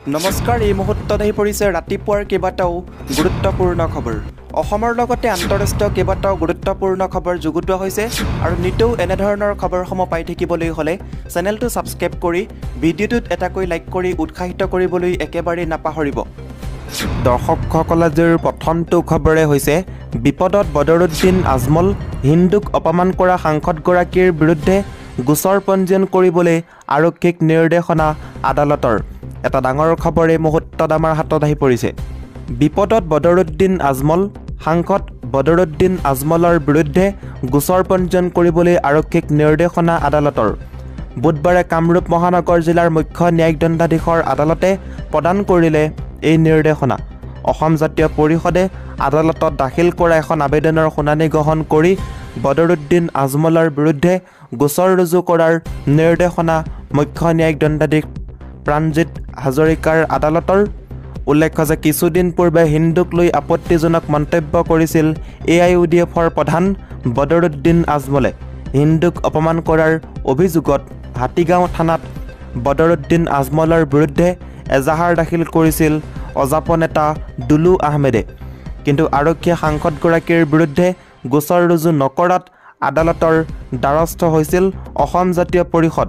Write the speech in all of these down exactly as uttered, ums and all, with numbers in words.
নমস্কাৰ, এই মুহূৰ্তত আহি পৰিছে ৰাতিপুৱাৰ কেইবাটাও গুৰুত্বপূৰ্ণ খবৰ। অসমৰ লগতে আন্তঃৰাষ্ট্ৰীয় কেইবাটাও গুৰুত্বপূৰ্ণ খবৰ যুগুতোৱা হৈছে আৰু নিতৌ এনেধৰণৰ খবৰসমূহ পাই থাকিবলৈ হ'লে চেনেলটো ছাবস্ক্ৰাইব কৰি ভিডিঅ'টোত এটাকৈ লাইক কৰি উৎসাহিত কৰিবলৈ একেবাৰে নাপাহৰিব। দৰ্শকসকল, আজিৰ প্ৰথমটো খবৰে হৈছে বিপদত বদৰুদ্দিন আজমল, হিন্দুক অপমান কৰা সাংসদগৰাকীৰ বিৰুদ্ধে গোচৰ পঞ্জীয়ন কৰিবলৈ আৰক্ষীক নিৰ্দেশনা আদালতৰ। এটা ডাঙৰ খবৰ এই মুহূৰ্তত আমাৰ হাতত আহি পৰিছে। বিপদত বদৰুদ্দিন আজমল, সাংসদ বদৰুদ্দিন আজমলৰ বিৰুদ্ধে গোচৰ পঞ্জীয়ন কৰিবলৈ আৰক্ষীক নিৰ্দেশনা আদালতৰ। বুধবাৰে কামৰূপ মহানগৰ জিলাৰ মুখ্য ন্যায়িক দণ্ডাধীশৰ আদালতে প্ৰদান কৰিলে এই নিৰ্দেশনা। অসম জাতীয় পৰিষদে আদালতত দাখিল কৰা এখন আবেদনৰ শুনানি গ্ৰহণ কৰি বদৰুদ্দিন আজমলৰ বিৰুদ্ধে গোচৰ ৰুজু কৰাৰ নিৰ্দেশনা মুখ্য ন্যায়িক দণ্ডাধীশ প্ৰাণজিৎ হাজৰিকাৰ আদালতৰ। উল্লেখ্য যে কিছুদিন পূৰ্বে হিন্দুক লৈ আপত্তিজনক মন্তব্য কৰিছিল এ আই ইউ ডি এফৰ প্ৰধান বদৰুদ্দিন আজমলে। হিন্দুক অপমান কৰাৰ অভিযোগত হাতীগাঁও থানাত বদৰুদ্দিন আজমলৰ বিৰুদ্ধে এজাহাৰ দাখিল কৰিছিল অজাপ নেতা দুলু আহমেদে। কিন্তু আৰক্ষীয়ে সাংসদগৰাকীৰ বিৰুদ্ধে গোচৰ ৰুজু নকৰাত আদালতৰ দ্বাৰস্থ হৈছিল অসম জাতীয় পৰিষদ।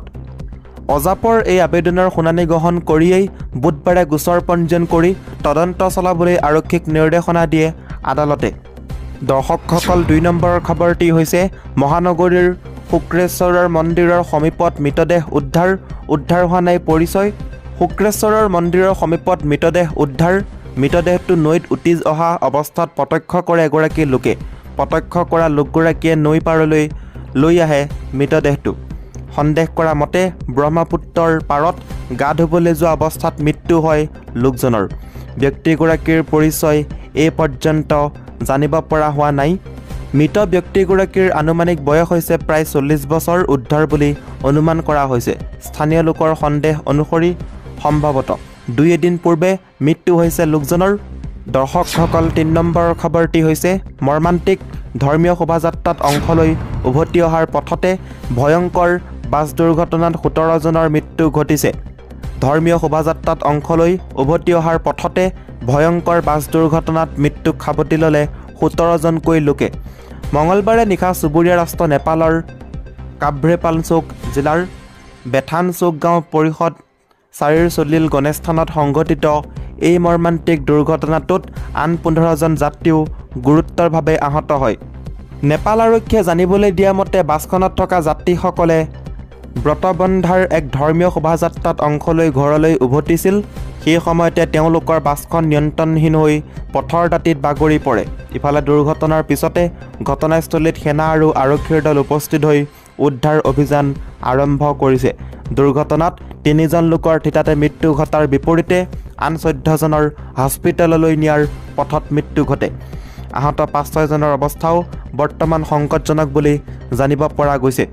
অজাপৰ এই আবেদনৰ শুনানি গ্ৰহণ কৰিয়েই বুধবাৰে গোচৰ পঞ্জীয়ন কৰি তদন্ত চলাবলৈ আৰক্ষীক নিৰ্দেশনা দিয়ে আদালতে। দৰ্শকসকল, দুই নম্বৰৰ খবৰটি হৈছে মহানগৰীৰ শুক্ৰেশ্বৰৰ মন্দিৰৰ সমীপত মৃতদেহ উদ্ধাৰ, উদ্ধাৰ হোৱা নাই পৰিচয়। শুক্ৰেশ্বৰৰ মন্দিৰৰ সমীপত মৃতদেহ উদ্ধাৰ। মৃতদেহটো নৈত উটি অহা অৱস্থাত প্ৰত্যক্ষ কৰে এগৰাকী লোকে। প্ৰত্যক্ষ কৰা লোকগৰাকীয়ে নৈ পাৰলৈ লৈ আহে মৃতদেহটো। সন্দেহ কৰা মতে ব্ৰহ্মপুত্ৰৰ পাৰত গা ধুবলৈ যোৱা অৱস্থাত মৃত্যু হয় লোকজনৰ। ব্যক্তিগৰাকীৰ পৰিচয় এই পৰ্যন্ত জানিব পৰা হোৱা নাই। মৃত ব্যক্তিগৰাকীৰ আনুমানিক বয়স হৈছে প্ৰায় চল্লিছ বছৰ উৰ্ধৰ বুলি অনুমান কৰা হৈছে। স্থানীয় লোকৰ সন্দেহ অনুসৰি সম্ভৱতঃ দুই এদিন পূৰ্বে মৃত্যু হৈছে লোকজনৰ। দৰ্শকসকল, তিনি নম্বৰৰ খবৰটি হৈছে মৰ্মান্তিক ধৰ্মীয় শোভাযাত্ৰাত অংশ লৈ উভতি অহাৰ পথতে ভয়ংকৰ বাছ দুৰ্ঘটনাত সোতৰজনৰ মৃত্যু ঘটিছে। ধৰ্মীয় শোভাযাত্ৰাত অংশ লৈ উভতি অহাৰ পথতে ভয়ংকৰ বাছ দুৰ্ঘটনাত মৃত্যুক সাৱটি ল'লে সোতৰজনকৈ লোকে। মঙলবাৰে নিশা চুবুৰীয়া ৰাষ্ট্ৰ নেপালৰ কাভ্ৰেপালচৌক জিলাৰ বেথানচৌক গাঁও পৰিষদ চাৰিৰ চলিল গণেশ থানত সংঘটিত এই মৰ্মান্তিক দুৰ্ঘটনাটোত আন পোন্ধৰজন যাত্ৰীও গুৰুতৰভাৱে আহত হয়। নেপাল আৰক্ষীয়ে জানিবলৈ দিয়া মতে বাছখনত থকা যাত্ৰীসকলে ব্ৰতবন্ধাৰ এক ধৰ্মীয় শোভাযাত্ৰাত অংশ লৈ ঘৰলৈ উভতিছিল। সেই সময়তে তেওঁলোকৰ বাছখন নিয়ন্ত্ৰণহীন হৈ পথৰ দাঁতিত বাগৰি পৰে। ইফালে দুৰ্ঘটনাৰ পিছতে ঘটনাস্থলীত সেনা আৰু আৰক্ষীৰ দল উপস্থিত হৈ উদ্ধাৰ অভিযান আৰম্ভ কৰিছে। দুৰ্ঘটনাত তিনিজন লোকৰ থিতাতে মৃত্যু ঘটাৰ বিপৰীতে আন চৈধ্যজনৰ হস্পিটেললৈ নিয়াৰ পথত মৃত্যু ঘটে। আহত পাঁচ ছয়জনৰ অৱস্থাও বৰ্তমান সংকটজনক বুলি জানিব পৰা গৈছে।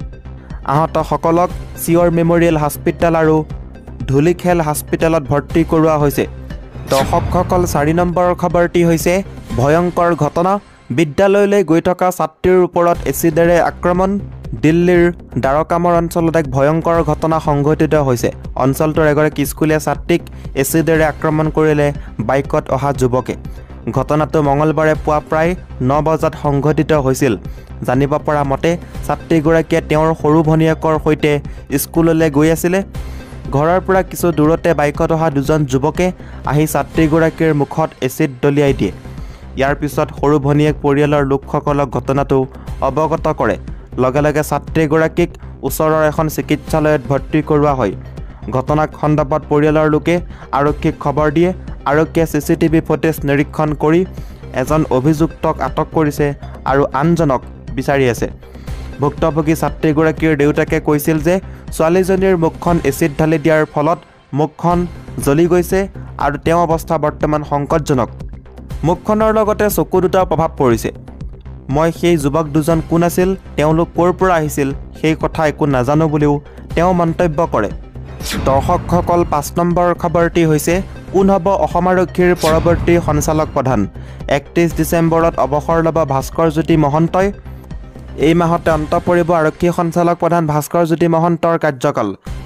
আহতসকলক চিয়ৰ মেমৰিয়েল হস্পিটেল আৰু ধুলিখেল হস্পিটেলত ভৰ্তি কৰোৱা হৈছে। দৰ্শকসকল, চাৰি নম্বৰৰ খবৰটি হৈছে ভয়ংকৰ ঘটনা। বিদ্যালয়লৈ গৈ থকা ছাত্ৰীৰ ওপৰত এচিডেৰে আক্ৰমণ। দিল্লীৰ দ্বাৰকামৰ অঞ্চলত এক ভয়ংকৰ ঘটনা সংঘটিত হৈছে। অঞ্চলটোৰ এগৰাকী স্কুলীয়া ছাত্ৰীক এচিডেৰে আক্ৰমণ কৰিলে বাইকত অহা যুৱকে। ঘটনাটো মঙলবাৰে পুৱা প্ৰায় ন বজাত সংঘটিত হৈছিল। জানিব পৰা মতে ছাত্ৰীগৰাকীয়ে তেওঁৰ সৰু ভনীয়েকৰ সৈতে স্কুললৈ গৈ আছিলে। ঘৰৰ পৰা কিছু দূৰতে বাইকত অহা দুজন যুৱকে আহি ছাত্ৰীগৰাকীৰ মুখত এচিড দলিয়াই দিয়ে। ইয়াৰ পিছত সৰু ভনীয়েক পৰিয়ালৰ লোকসকলক ঘটনাটো অৱগত কৰে। লগে লগে ছাত্ৰীগৰাকীক ওচৰৰ এখন চিকিৎসালয়ত ভৰ্তি কৰোৱা হয়। ঘটনাক সন্দৰ্ভত পৰিয়ালৰ লোকে আৰক্ষীক খবৰ দিয়ে। আৰক্ষীয়ে চি চি টিভি ফুটেজ নিৰীক্ষণ কৰি এজন অভিযুক্তক আটক কৰিছে আৰু আনজনক বিচাৰি আছে। ভুক্তভোগী ছাত্ৰীগৰাকীৰ দেউতাকে কৈছিল যে ছোৱালীজনীৰ মুখখন এচিড ঢালি দিয়াৰ ফলত মুখখন জ্বলি গৈছে আৰু তেওঁৰ অৱস্থা বৰ্তমান সংকটজনক। মুখখনৰ লগতে চকু দুটাৰ প্ৰভাৱ পৰিছে। মই সেই যুৱক দুজন কোন আছিল, তেওঁলোক ক'ৰ পৰা আহিছিল সেই কথা একো নাজানো বুলিও তেওঁ মন্তব্য কৰে। দৰ্শকসকল, পাঁচ নম্বৰ খবৰটি হৈছে কোন হ'ব অসম আৰক্ষীৰ পৰৱৰ্তী সঞ্চালক প্ৰধান। একত্ৰিছ ডিচেম্বৰত অৱসৰ ল'ব ভাস্কৰ জ্যোতি মহন্তই। এই মাহতে অন্ত পৰিব আৰক্ষী সঞ্চালক প্ৰধান ভাস্কৰ জ্যোতি মহন্তৰ কাৰ্যকাল।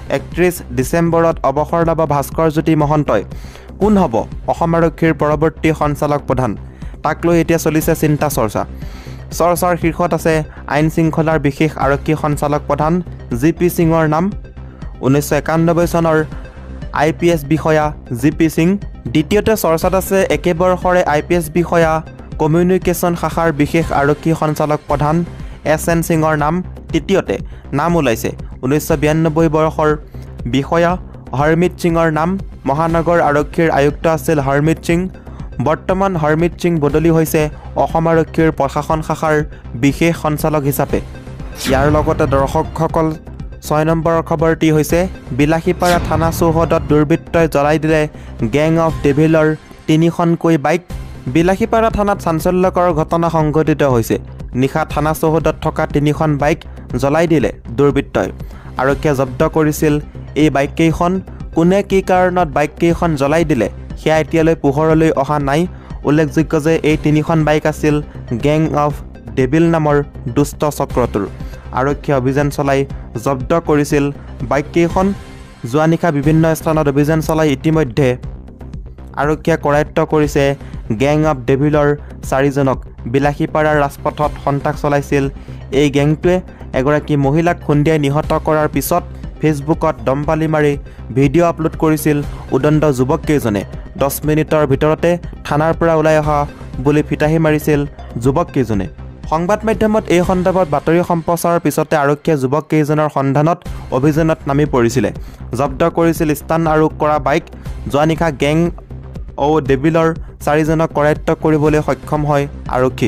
একত্ৰিছ ডিচেম্বৰত অৱসৰ ল'ব ভাস্কৰজ্যোতি মহন্তই। কোন হ'ব অসম আৰক্ষীৰ পৰৱৰ্তী সঞ্চালক প্ৰধান? তাক লৈ এতিয়া চলিছে চিন্তা চৰ্চা। চৰ্চাৰ শীৰ্ষত আছে আইন শৃংখলাৰ বিশেষ আৰক্ষী সঞ্চালক প্ৰধান জি পি সিঙৰ নাম। ঊনৈছশ একানব্বৈ চনৰ আই পি এছ বিষয়া জি পি সিং। দ্বিতীয়তে চৰ্চাত আছে একে বৰ্ষৰে আই পি এছ বিষয়া কমিউনিকেশ্যন শাখাৰ বিশেষ আৰক্ষী সঞ্চালক প্ৰধান এছ এন সিঙৰ নাম। তৃতীয়তে নাম ওলাইছে ঊনৈছশ বিৰান্নব্বৈ বৰ্ষৰ বিষয়া হৰমিত সিঙৰ নাম। মহানগৰ আৰক্ষীৰ আয়ুক্ত আছিল হৰমিত সিং। বৰ্তমান হৰমিত সিং বদলি হৈছে অসম আৰক্ষীৰ প্ৰশাসন শাখাৰ বিশেষ সঞ্চালক হিচাপে। ইয়াৰ লগতে দৰ্শকসকল ছয় নম্বৰৰ খবৰটি হৈছে বিলাসীপাৰা থানা চৌহদত দুৰ্বৃত্তই জ্বলাই দিলে গেং অফ ডেভিলৰ তিনিখনকৈ বাইক। বিলাসীপাৰা থানাত চাঞ্চল্যকৰ ঘটনা সংঘটিত হৈছে। নিশা থানা চৌহদত থকা তিনিখন বাইক জ্বলাই দিলে দুৰ্বৃত্তই। আৰক্ষীয়ে জব্দ কৰিছিল এই বাইককেইখন। কোনে কি কাৰণত বাইককেইখন জ্বলাই দিলে সেয়া এতিয়ালৈ পোহৰলৈ অহা নাই। উল্লেখযোগ্য যে এই তিনিখন বাইক আছিল গেং অফ ডেভিল নামৰ দুষ্ট চক্ৰটোৰ। আৰক্ষীয়ে অভিযান চলাই জব্দ কৰিছিল বাইককেইখন। যোৱা নিশা বিভিন্ন স্থানত অভিযান চলাই ইতিমধ্যে আৰক্ষীয়ে কৰায়ত্ব কৰিছে গেং অফ ডেভিলৰ চাৰিজনক। বিলাসীপাৰাৰ ৰাজপথত সন্ত্ৰাস চলাইছিল এই গেংটোৱে। এগৰাকী মহিলাক খুন্দিয়াই নিহত কৰাৰ পিছত ফেচবুকত দমপালি মাৰি ভিডিঅ' আপলোড কৰিছিল উদণ্ড যুৱককেইজনে। দহ মিনিটৰ ভিতৰতে থানাৰ পৰা ওলাই অহা বুলি ফিতাহী মাৰিছিল যুৱককেইজনে। সংবাদ মাধ্যমত এই সন্দৰ্ভত বাতৰি সম্প্ৰচাৰৰ পিছতে আৰক্ষীয়ে যুৱককেইজনৰ সন্ধানত অভিযানত নামি পৰিছিলে। জব্দ কৰিছিল স্থান আৰু কৰা বাইক। যোৱা নিশা গেং অ' ডেভিলৰ চাৰিজনক কৰায়ত্ব কৰিবলৈ সক্ষম হয় আৰক্ষী।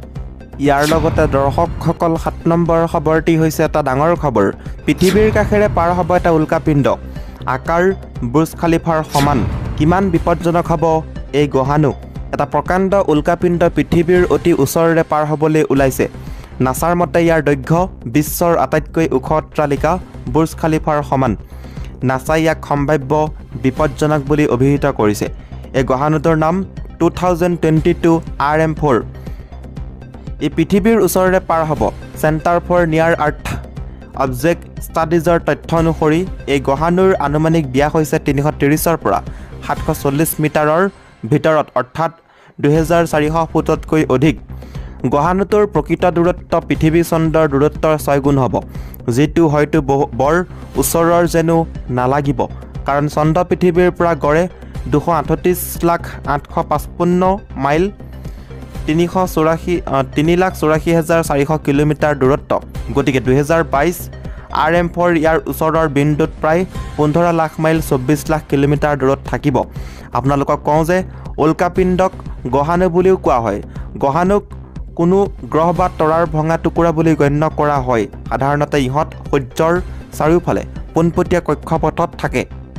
ইয়াৰ লগতে দৰ্শকসকল সাত নম্বৰ খবৰটি হৈছে এটা ডাঙৰ খবৰ। পৃথিৱীৰ কাষেৰে পাৰ হ'ব এটা উল্কাপিণ্ড। আকাৰ বুৰ্জ খালিফাৰ সমান। কিমান বিপদজনক হ'ব এই গ্ৰহাণু? এটা প্ৰকাণ্ড উল্কাপিণ্ড পৃথিৱীৰ অতি ওচৰেৰে পাৰ হ'বলৈ ওলাইছে। নাছাৰ মতে ইয়াৰ দৈৰ্ঘ্য বিশ্বৰ আটাইতকৈ ওখ অট্টালিকা বুৰ্জ খালিফাৰ সমান। নাছাই ইয়াক সম্ভাৱ্য বিপদজনক বুলি অভিহিত কৰিছে। এই গ্ৰহাণুটোৰ নাম two thousand twenty two R M four. ই পৃথিৱীৰ ওচৰেৰে পাৰ হ'ব। চেণ্টাৰ ফৰ নিয়াৰ আৰ্থ অবজেক্ট ষ্টাডিজৰ তথ্য অনুসৰি এই গ্ৰহাণুৰ আনুমানিক ব্যাস হৈছে তিনিশ ত্ৰিছৰ পৰা সাতশ চল্লিছ মিটাৰৰ ভিতৰত, অৰ্থাৎ দুহেজাৰ চাৰিশ ফুটতকৈ অধিক। গ্ৰহাণুটোৰ প্ৰকৃত দূৰত্ব পৃথিৱী চন্দ্ৰৰ দূৰত্বৰ ছয় গুণ হ'ব, যিটো হয়তো বহু বৰ ওচৰৰ যেনো নালাগিব। কাৰণ চন্দ্ৰ পৃথিৱীৰ পৰা গড়ে দুশ আঠত্ৰিছ লাখ আঠশ পঁচপন্ন মাইল তিনিশ চৌৰাশী তিনি লাখ চৌৰাশী হাজাৰ চাৰিশ কিলোমিটাৰ দূৰত্ব। গতিকে দুহেজাৰ বাইছ আৰ এম ফ'ৰ ইয়াৰ ওচৰৰ বিন্দুত প্ৰায় পোন্ধৰ লাখ মাইল চৌব্বিছ লাখ কিলোমিটাৰ দূৰত থাকিব। আপোনালোকক কওঁ যে উল্কাপিণ্ডক গ্ৰহাণু বুলিও কোৱা হয়। গ্ৰহাণুক কোনো গ্ৰহ বা তৰাৰ ভঙা টুকুৰা বুলি গণ্য কৰা হয়। সাধাৰণতে ইহঁত সূৰ্যৰ চাৰিওফালে পোনপটীয়া কক্ষপথত থাকে।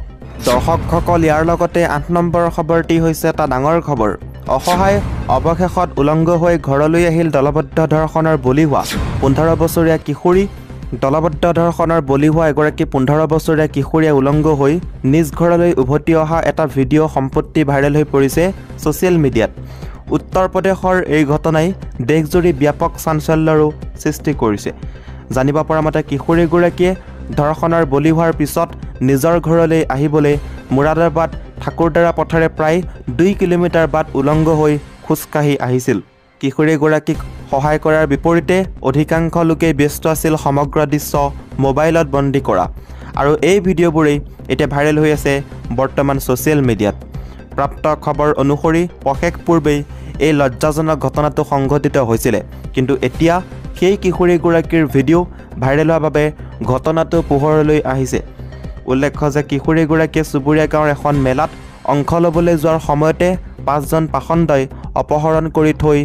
দৰ্শকসকল ইয়াৰ লগতে আঠ নম্বৰ খবৰটি হৈছে এটা ডাঙৰ খবৰ। অসহায় অৱশেষত উলংগ হৈ ঘৰলৈ আহিল দলবদ্ধ ধৰ্ষণৰ বলি হোৱা পোন্ধৰ বছৰীয়া কিশোৰী। দলবদ্ধ ধৰ্ষণৰ বলি হোৱা এগৰাকী পোন্ধৰ বছৰীয়া কিশোৰীয়ে উলংগ হৈ নিজ ঘৰলৈ উভতি অহা এটা ভিডিঅ' সম্প্ৰতি ভাইৰেল হৈ পৰিছে ছ'চিয়েল মিডিয়াত। উত্তৰ প্ৰদেশৰ এই ঘটনাই দেশজুৰি ব্যাপক চাঞ্চল্যৰো সৃষ্টি কৰিছে। জানিব পৰা মতে কিশোৰীগৰাকীয়ে ধৰ্ষণৰ বলি হোৱাৰ পিছত নিজৰ ঘৰলৈ আহিবলৈ মুৰাদাবাদ ঠাকুৰদাৰা পথেৰে প্ৰায় দুই কিলোমিটাৰ বাট উলংগ হৈ খোজকাঢ়ি আহিছিল। কিশোৰীগৰাকীক সহায় কৰাৰ বিপৰীতে অধিকাংশ লোকেই ব্যস্ত আছিল সমগ্ৰ দৃশ্য মোবাইলত বন্দী কৰা। আৰু এই ভিডিঅ'বোৰেই এতিয়া ভাইৰেল হৈ আছে বৰ্তমান ছ'চিয়েল মিডিয়াত। প্ৰাপ্ত খবৰ অনুসৰি পষেক পূৰ্বেই এই লজ্জাজনক ঘটনাটো সংঘটিত হৈছিলে, কিন্তু এতিয়া সেই কিশোৰীগৰাকীৰ ভিডিঅ' ভাইৰেল হোৱাৰ বাবে ঘটনাটো পোহৰলৈ আহিছে। উল্লেখ্য যে কিশোৰীগৰাকীয়ে চুবুৰীয়া গাঁৱৰ এখন মেলাত অংশ ল'বলৈ যোৱাৰ সময়তে পাঁচজন পাখণ্ডই অপহৰণ কৰি থৈ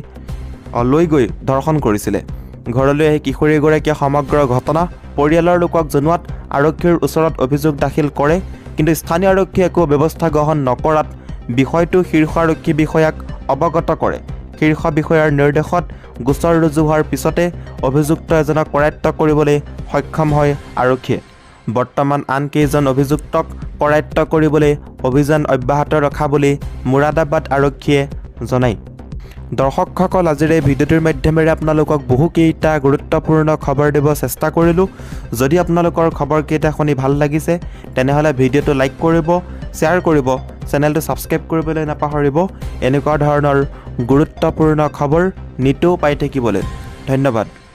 লৈ গৈ ধৰ্ষণ কৰিছিলে। ঘৰলৈ আহি কিশোৰীগৰাকীয়ে সমগ্ৰ ঘটনা পৰিয়ালৰ লোকক জনোৱাত আৰক্ষীৰ ওচৰত অভিযোগ দাখিল কৰে, কিন্তু স্থানীয় আৰক্ষীয়ে একো ব্যৱস্থা গ্ৰহণ নকৰাত বিষয়টো শীৰ্ষ আৰক্ষী বিষয়াক অৱগত কৰে। শীৰ্ষ বিষয়াৰ নিৰ্দেশত গোচৰ ৰুজু হোৱাৰ পিছতে অভিযুক্ত এজনক কৰায়ত্ব কৰিবলৈ সক্ষম হয় আৰক্ষীয়ে। বৰ্তমান আন কেইজন অভিযুক্তক কৰায়ত্ব কৰিবলৈ অভিযান অব্যাহত ৰখা বুলি মুৰাদাবাদ আৰক্ষীয়ে জনায়। দৰ্শকসকল আজিৰ এই ভিডিঅ'টোৰ মাধ্যমেৰে আপোনালোকক বহুকেইটা গুৰুত্বপূৰ্ণ খবৰ দিব চেষ্টা কৰিলোঁ। যদি আপোনালোকৰ খবৰকেইটা শুনি ভাল লাগিছে তেনেহ'লে ভিডিঅ'টো লাইক কৰিব, শ্বেয়াৰ কৰিব, চেনেলটো ছাবস্ক্ৰাইব কৰিবলৈ নাপাহৰিব এনেকুৱা ধৰণৰ গুৰুত্বপূৰ্ণ খবৰ নিতৌ পাই থাকিবলৈ। ধন্যবাদ।